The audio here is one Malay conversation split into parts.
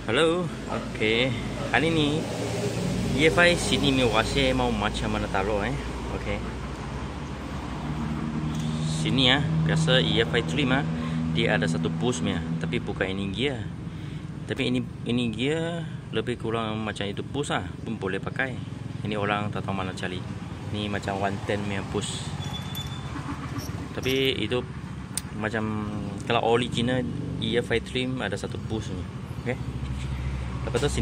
Halo, okey. Hari ni EFI sini mi wase mau macam mana taruh okey. Sini biasa EFI trim dia ada satu push tapi bukan ini gear. Tapi ini gear lebih kurang macam itu push pun boleh pakai. Ini orang tak tahu mana cari. Ni macam 110 push. Tapi itu macam kalau original EFI trim ada satu push ni. Okey. Lepas tu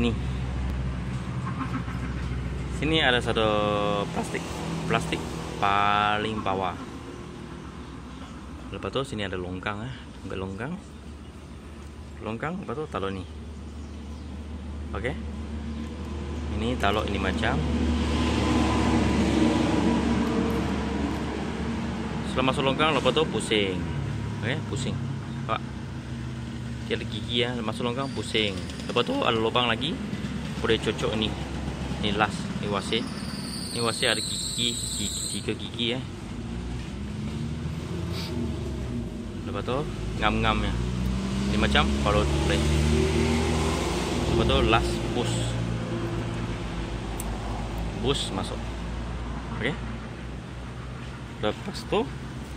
sini ada satu plastik paling bawah. Lepas tu sini ada longkang longkang. Lepas tu taruh ni. Okey. Ini taruh ini macam. Setelah masuk longkang, lepas tu pusing. Okey, pusing. Pak. Dia ada gigi masuk longkang pusing. Lepas tu ada lubang lagi. Boleh cocok ni. Ni last, ni wase. Ni wase ada gigi, tiga gigi Lepas tu ngam-ngam Ni macam baru play. Lepas tu last push. Push masuk. Okey. Lepas tu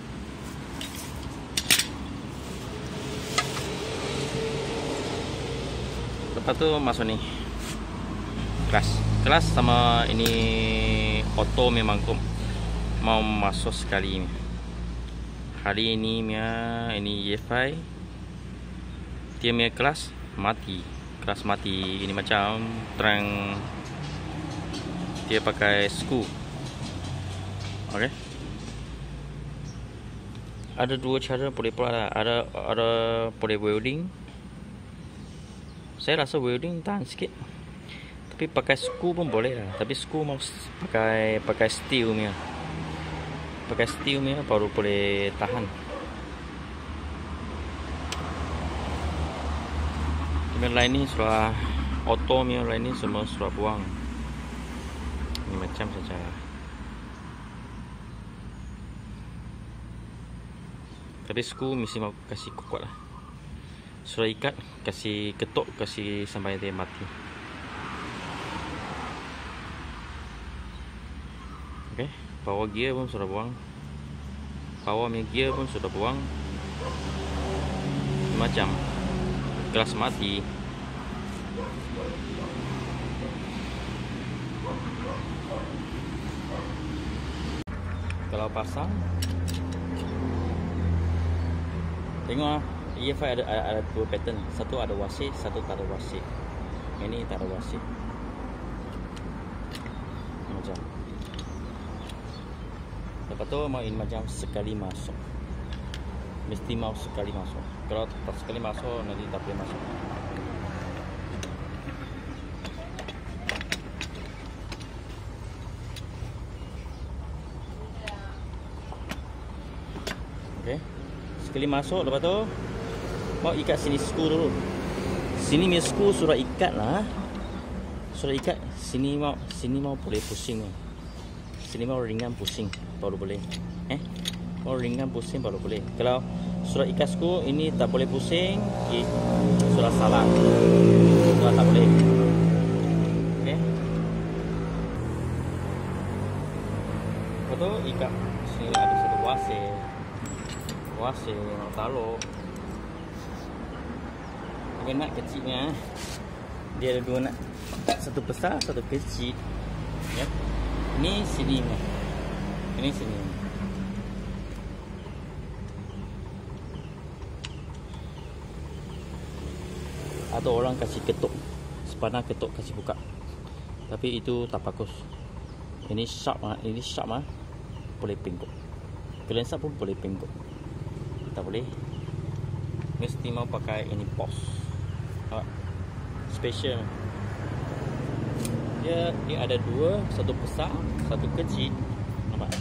masuk ni kelas sama ini auto memang mau masuk sekali. Hari ini ini EFI dia punya kelas mati. Ini macam terang dia pakai skru. Okey. Ada dua cara boleh buat ada boleh welding. Saya rasa welding tahan sikit. Tapi pakai skru pun boleh Tapi skru mau pakai steel punya. Pakai steel punya baru boleh tahan. Kemudian lain ni sudah auto punya, lain ni semua sudah buang. Ini macam saja. Tapi skru mesti mau kasih kuat Sudah ikat, kasih ketuk, kasih sampai dia mati. Okey, power gear pun sudah buang. Power gear pun sudah buang. Macam kelas mati. Kalau pasang, tengok EFI ada dua pattern. Satu ada wase, satu tak ada wase. Ini tak ada wase. Macam. Lepas tu mau ini macam sekali masuk. Mesti mau sekali masuk. Kalau tak sekali masuk nanti tak boleh masuk. Okey. Sekali masuk, lepas tu mau ikat sini skru dulu. Sini punya skru sudah ikat Sudah ikat. Sini mau boleh pusing Sini mau ringan pusing baru boleh. Mau ringan pusing baru boleh. Kalau sudah ikat skru ini tak boleh pusing, sudah salah. Sudah tak boleh. Okey. Lepas tu ikat. Sini ada satu wase mau taruh. Nak kecilnya dia ada dua nak, satu besar satu kecil Ini sini atau orang kasih ketuk sepanah ketuk kasih buka, tapi itu tak bagus. Ini sharp boleh pengkok. Kelensa pun boleh pengkok. Tak boleh. Mesti mau pakai ini pos special. Dia ada dua, satu besar, satu kecil. Nampak?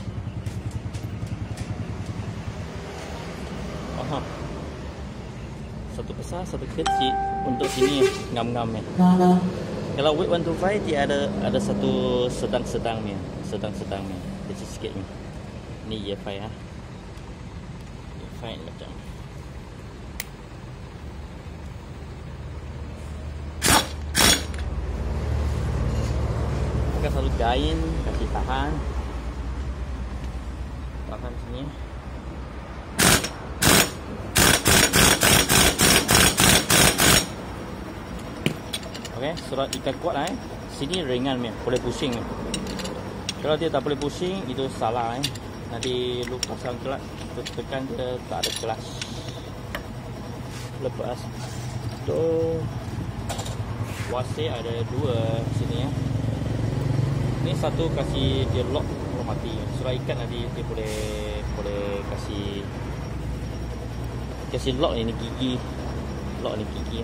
Satu besar, satu kecil untuk sini ngam-ngam Kalau weight 125 dia ada satu sedang-sedang kecil sikit ni. Ni EFI EFI macam pakai satu kain, kasih tahan sini. Okey, surat ikat kuat lah. Sini ringan boleh pusing. Kalau dia tak boleh pusing, itu salah. Nanti lu pasang kelas, tekan dia tak ada kelas. Lepas tu wasir ada dua sini ya. Ini satu kasih dia lock kalau mati. Surat ikat nanti dia boleh kasih lock ini gigi. Lock ni gigi.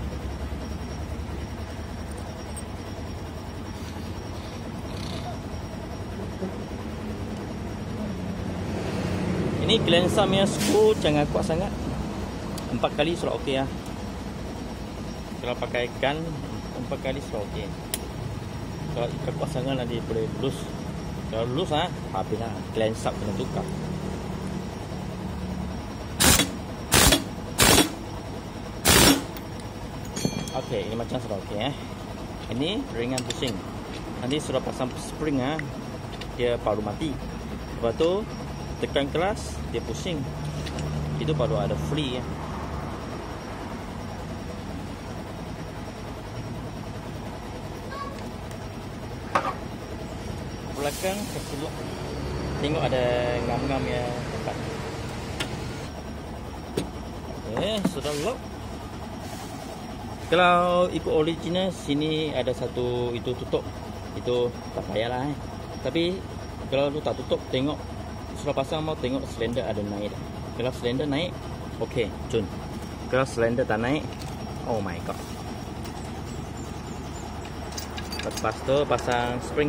Ini glansa punya skru jangan kuat sangat. 4 kali sudah okey ya. Kalau pakai gun 4 kali sudah okey. Kalau ikat kuat sangat nanti boleh lulus. Kalau lulus habislah glansa kena tukar. Okey, ini macam sudah okey Ini ringan pusing. Nanti sudah pasang spring dia baru mati. Lepas tu tekan keras dia pusing. Itu baru ada free Belakang kasih lock. Tengok ada ngam-ngam ya tempat. Sudah lock. Kalau ikut original sini ada satu itu tutup. Itu tak payahlah Tapi kalau tu tak tutup, tengok sudah pasang mau tengok silinder ada naik. Kalau silinder naik, okey, cun. Kalau silinder tak naik, oh my god. Lepas tu pasang spring.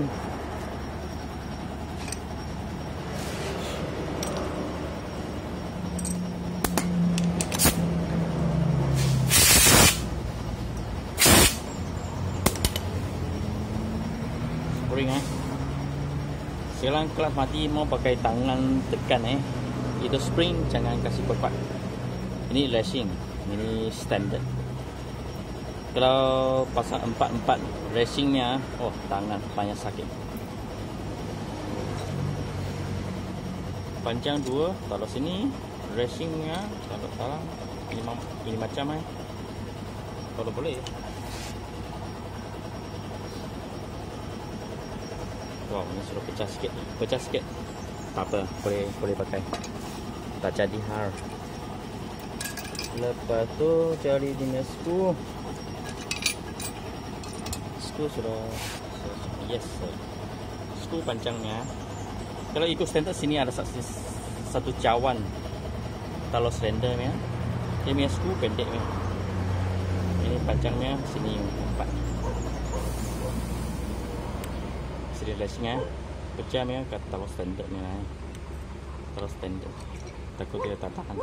Spring Sekarang kelas mati mau pakai tangan tekan Itu spring jangan kasih kuat. Ini racing, ini standard. Kalau pasang 4-4 racingnya, oh tangan banyak sakit. Panjang 2, taruh sini. Racingnya kalau salah ini macam kalau boleh. Wow, ini sudah pecah sikit. Tak apa, boleh pakai. Tak jadi hard. Lepas tu cari jenis skru. Skru sudah yes. Skru panjangnya. Kalau ikut standard sini ada satu cawan. Kalau slender dia punya skru pendek Ini panjangnya sini 4. Racingnya pecah kata taruh standard taruh standard takut dia tak tahan.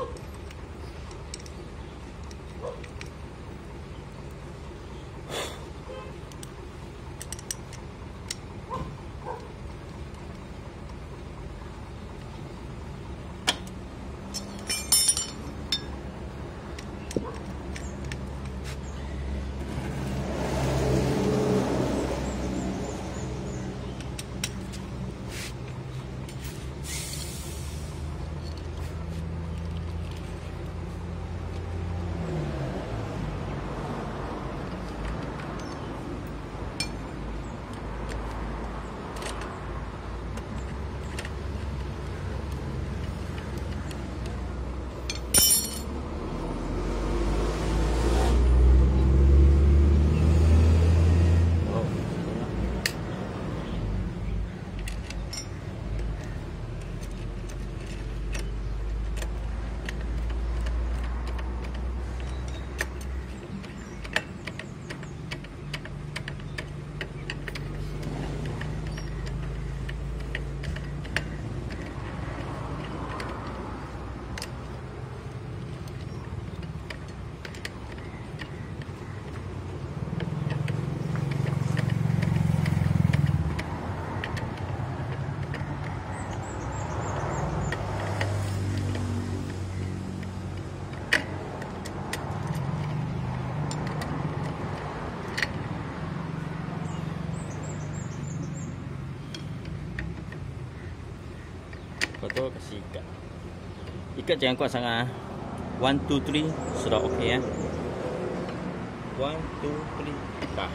Lepas tu kasih ikat. Ikat jangan kuat sangat. 1, 2, 3 sudah okey ya. 1, 2, 3 dah.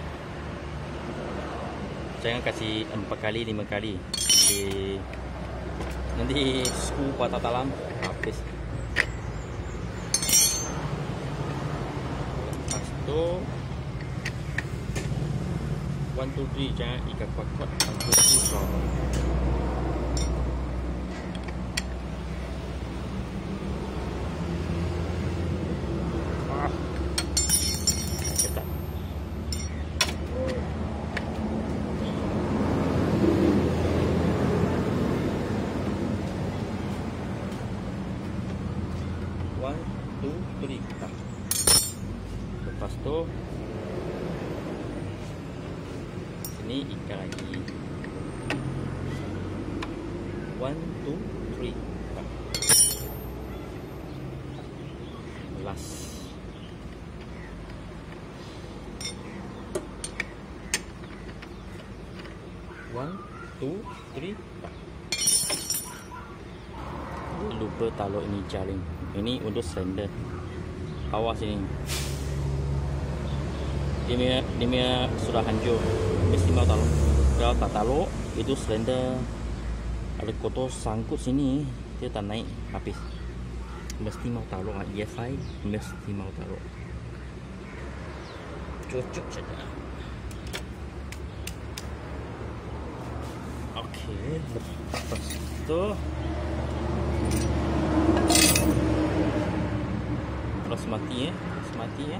Jangan kasih 4 kali 5 kali. Nanti skru patah dalam habis. Lepas tu 1, 2, 3 jangan ikat kuat-kuat. 1, 2, 3 so. Lepas tu sini ikat lagi. 1, 2, 3 last. One, two, three. Lupa taruh ini jaring. Ini untuk slender. Awas ini. Dia punya sudah hancur. Mesti mau taruh. Kalau tak taruh, itu slender ada kotor sangkut sini, dia tak naik habis. Mesti mau taruh. EFI mesti mau taruh. Cocok saja. Okey, lepas tu terus mati ya, terus mati ya.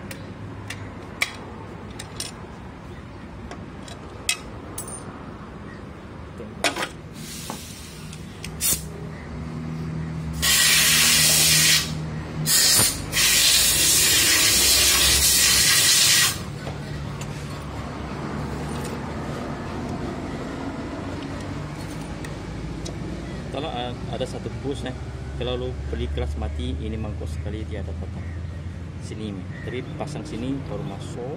Kalau ada satu bus kalau lu beli kelas mati, ini mangkos sekali dia ada kotak sini, tapi pasang sini baru masuk.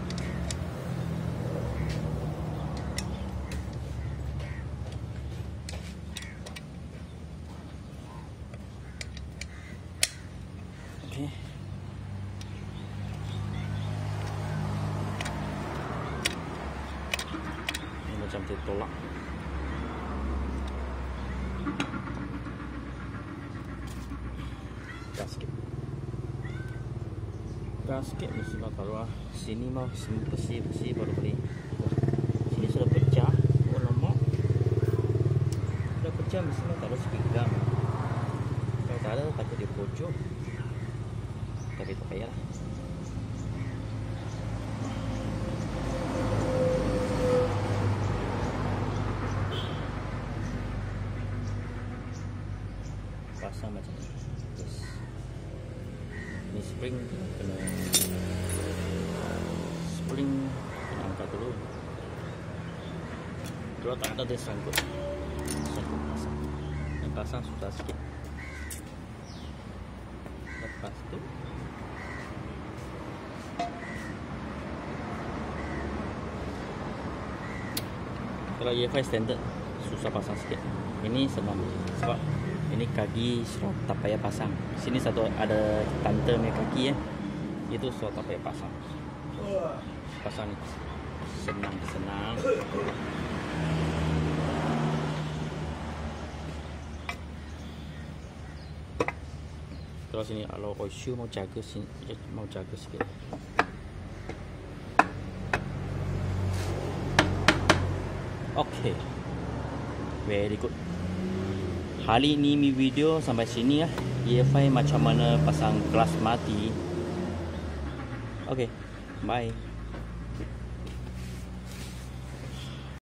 Oke. Ini macam ditolak. Gasket mesti mau taruh sini, mau besi baru beli. Sini sudah pecah, lama sudah pecah, mesti mau taruh sepinggang. Kalau tak ada takut di pojok, tapi itu payah lah. Pasang macam ni. Yes. Ini spring kena angkat dulu. Kalau tak ada dia sangkut pasang. Yang pasang susah sikit. Lepas tu kalau EFI standard susah pasang sikit. Ini senang sebab ini kaki sudah tak payah pasang. Sini satu ada tante punya kaki ya. Itu sudah tak payah pasang. Pasang ni senang. Terus sini kalau Oishu mau jaga sini, mau jaga sikit. Okay, very good. Hari ini video sampai sini ya. EFI macam mana pasang kelas mati. Okay, bye.